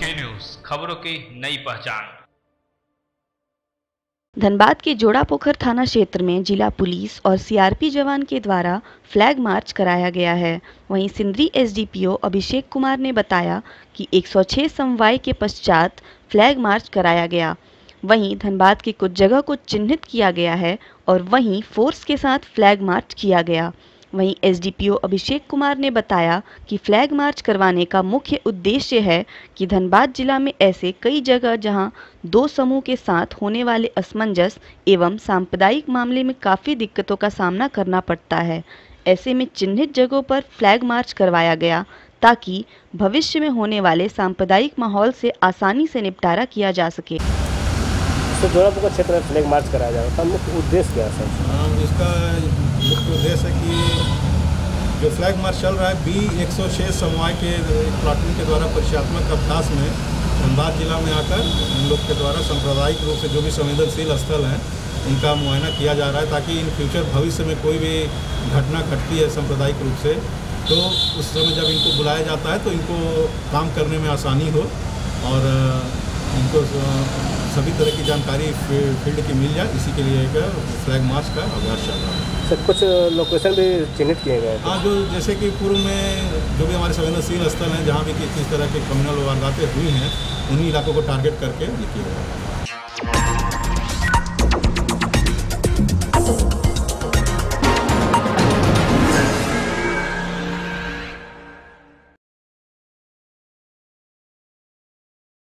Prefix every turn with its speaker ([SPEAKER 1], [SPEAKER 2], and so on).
[SPEAKER 1] V news, खबरों की नई पहचान।
[SPEAKER 2] धनबाद के जोड़ापोखर थाना क्षेत्र में जिला पुलिस और सीआरपी जवान के द्वारा फ्लैग मार्च कराया गया है। वहीं सिंदरी एसडीपीओ अभिषेक कुमार ने बताया कि 106 समवाय के पश्चात फ्लैग मार्च कराया गया। वहीं धनबाद की कुछ जगह को चिन्हित किया गया है और वहीं फोर्स के साथ फ्लैग मार्च किया गया। वहीं एसडीपीओ अभिषेक कुमार ने बताया कि फ्लैग मार्च करवाने का मुख्य उद्देश्य है कि धनबाद जिला में ऐसे कई जगह जहां दो समूह के साथ होने वाले असमंजस एवं सांप्रदायिक मामले में काफ़ी दिक्कतों का सामना करना पड़ता है। ऐसे में चिन्हित जगहों पर फ्लैग मार्च करवाया गया ताकि भविष्य में होने वाले सांप्रदायिक माहौल से आसानी से निपटारा किया जा सके।
[SPEAKER 3] तो जोड़ापोखर क्षेत्र में फ्लैग मार्च कराया जा रहा था, मुख्य उद्देश्य क्या है सर?
[SPEAKER 4] इसका मुख्य उद्देश्य है कि जो फ्लैग मार्च चल रहा है B106 समवाय के प्लाटून के द्वारा परिचयात्मक अभ्यास में धनबाद जिला में आकर इन लोग के द्वारा सांप्रदायिक रूप से जो भी संवेदनशील स्थल हैं उनका मुआयना किया जा रहा है, ताकि इन फ्यूचर भविष्य में कोई भी घटना घटती है सांप्रदायिक रूप से तो उस समय जब इनको बुलाया जाता है तो इनको काम करने में आसानी हो और इनको सभी तरह की जानकारी फील्ड की मिल जाए, इसी के लिए एक फ्लैग मार्च का अभ्यास चल रहा है।
[SPEAKER 3] सर कुछ लोकेशन भी चिन्हित किए गए हैं?
[SPEAKER 4] हाँ, जो जैसे कि पूर्व में जो भी हमारे संवेदनशील स्थल हैं जहाँ भी किस तरह की कम्युनल वारदातें हुई हैं उन्हीं इलाकों को टारगेट करके ये किया गया है।